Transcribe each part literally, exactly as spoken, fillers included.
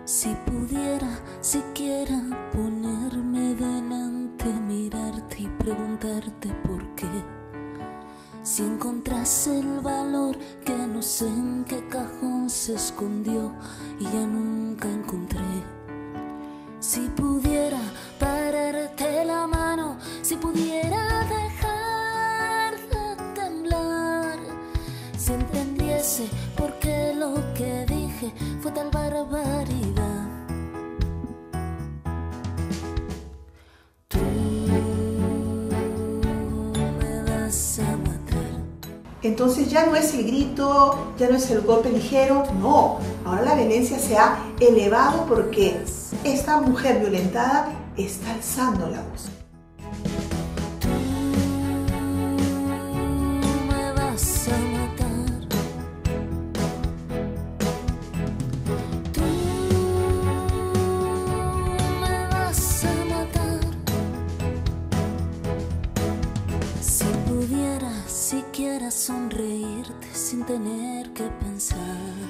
Si pudiera siquiera ponerme delante, mirarte y preguntarte por qué. Si encontrase el valor que no sé en qué cajón se escondió y ya nunca encontré. Si pudiera pararte la mano, si pudiera dejar de temblar, si entendiese por qué lo que dije fue tal barbaridad. Tú me vas a matar. Entonces ya no es el grito, ya no es el golpe ligero, no. Ahora la violencia se ha elevado porque esta mujer violentada está alzando la voz. Tú me vas a matar. Tú me vas a matar. Si pudiera siquiera sonreírte sin tener que pensar,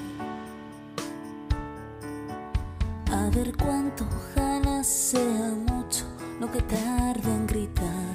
a ver cuánto, ojalá sea mucho lo que tarda en gritar.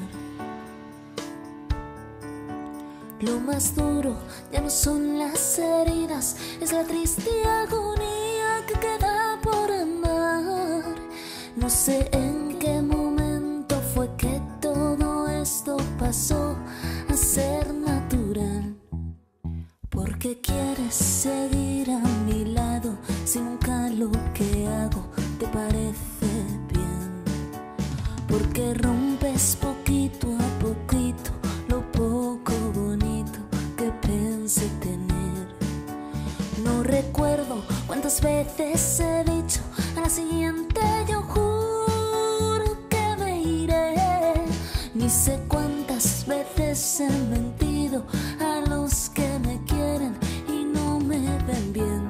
Lo más duro ya no son las heridas, es la triste agonía que queda por amar. No sé en qué momento fue que todo esto pasó a ser natural. Porque quieres seguir a mi lado si nunca lo que hago te parece bien. Porque rompes poquito a poquito lo poco bonito que pensé tener. No recuerdo cuántas veces he dicho a la siguiente yo juro que me iré. Ni sé cuántas veces he mentido a los que me quieren y no me ven bien.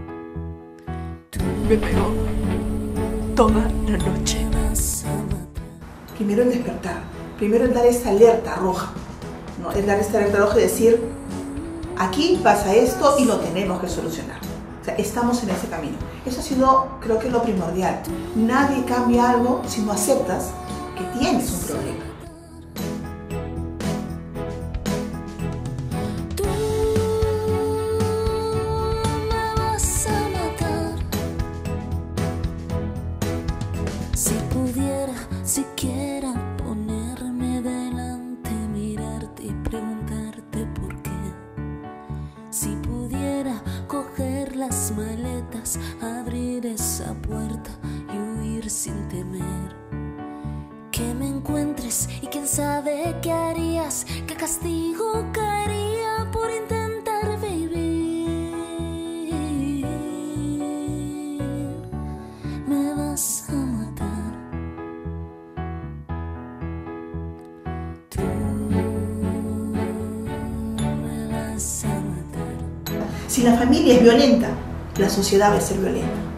Me pegó toda la noche. Primero el despertar, primero el dar esta alerta roja, ¿no? El dar esta alerta roja y decir, aquí pasa esto y lo tenemos que solucionar. O sea, estamos en ese camino. Eso ha sido, creo que, lo primordial. Nadie cambia algo si no aceptas que tienes un problema. Si pudiera siquiera ponerme delante, mirarte y preguntarte por qué. Si pudiera coger las maletas, abrir esa puerta y huir sin temer. Que me encuentres y quién sabe qué harías, qué castigo caería por intentar vivir. Me vas a matar. Si la familia es violenta, la sociedad va a ser violenta.